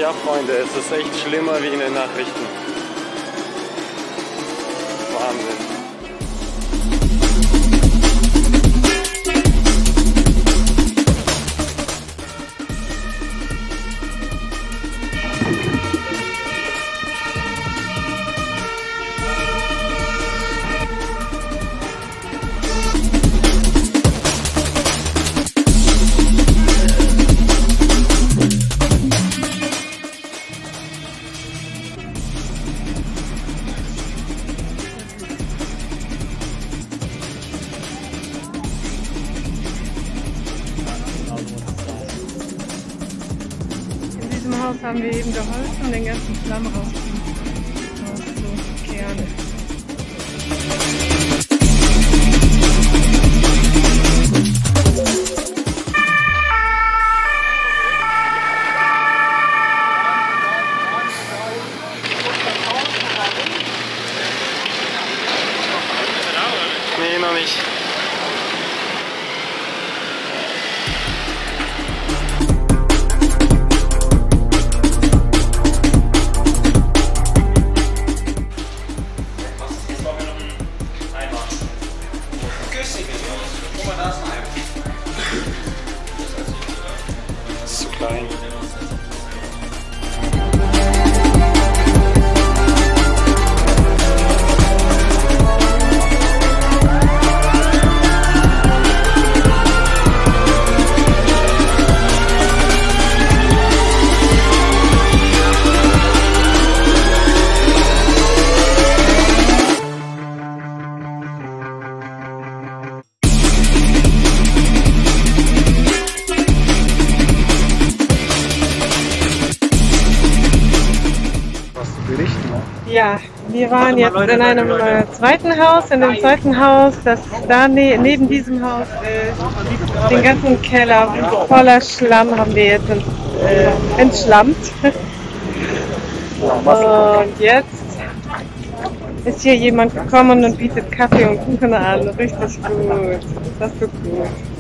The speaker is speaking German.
Ja, Freunde, es ist echt schlimmer wie in den Nachrichten. Wahnsinn. In diesem Haus haben wir eben geholfen, den ganzen Schlamm rauszukehren. Nee, noch nicht. Das ist zu klein. Ja, wir waren jetzt in einem zweiten Haus. In dem zweiten Haus, das da neben diesem Haus ist, den ganzen Keller voller Schlamm haben wir jetzt entschlammt. Und jetzt ist hier jemand gekommen und bietet Kaffee und Kuchen an. Richtig gut. Das tut gut.